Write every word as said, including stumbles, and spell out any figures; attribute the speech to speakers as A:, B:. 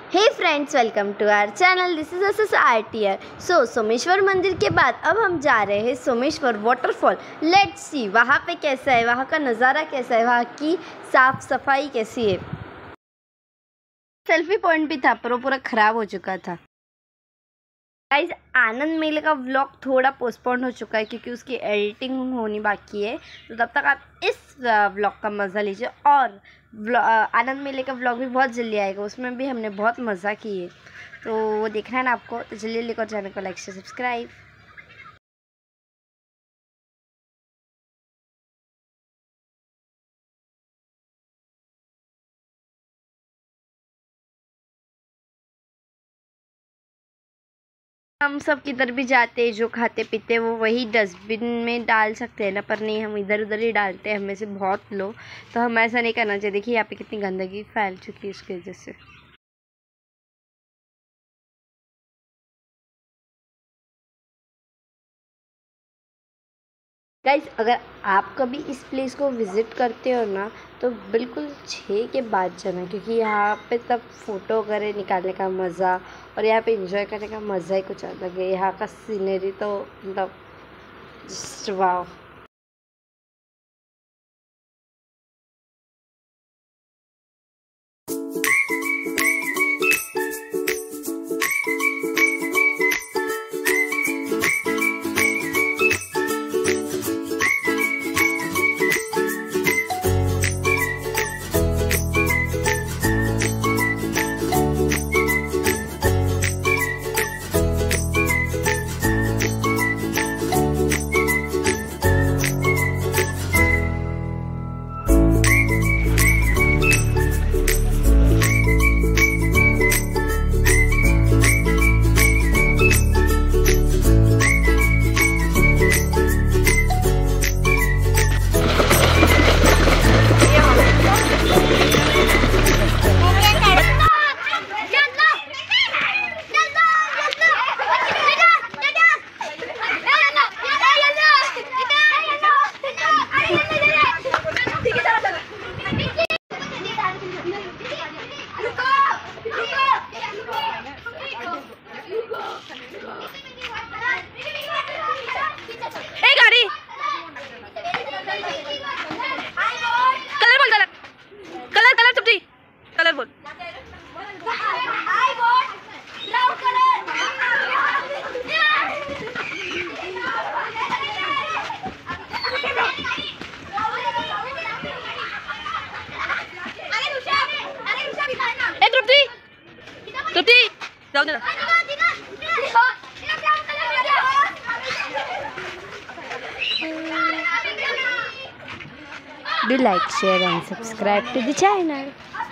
A: Hey friends, welcome to our channel. This is S S R T R. So Someshwar Mandir के बाद अब हम जा रहे हैं सोमेश्वर वाटरफॉल। लेट्स सी वहाँ पे कैसा है, वहाँ का नज़ारा कैसा है, वहाँ की साफ़ सफाई कैसी है। सेल्फी पॉइंट भी था पर वो पूरा ख़राब हो चुका था। गाइस, आनंद मेले का व्लॉग थोड़ा पोस्टपोन हो चुका है क्योंकि उसकी एडिटिंग होनी बाकी है। तो तब तक आप इस व्लॉग का मज़ा लीजिए। और आनंद मेले का व्लॉग भी बहुत जल्दी आएगा, उसमें भी हमने बहुत मज़ा किए। तो वो देखना है ना आपको, तो जल्दी लेकर चैनल को लाइक से सब्सक्राइब। हम सब किधर भी जाते हैं, जो खाते पीते वो वही डस्टबिन में डाल सकते हैं ना, पर नहीं, हम इधर उधर ही डालते हैं, हमें से बहुत लोग। तो हमें ऐसा नहीं करना चाहिए। देखिए यहाँ पे कितनी गंदगी फैल चुकी है इसकी वजह से। गाइस, अगर आप कभी इस प्लेस को विज़िट करते हो ना, तो बिल्कुल छः के बाद जाना, क्योंकि यहाँ पे तब फ़ोटो वगैरह निकालने का मज़ा और यहाँ पे एंजॉय करने का मज़ा ही कुछ अलग है। यहाँ का सीनरी तो मतलब just wow. Do like, share and subscribe to the channel.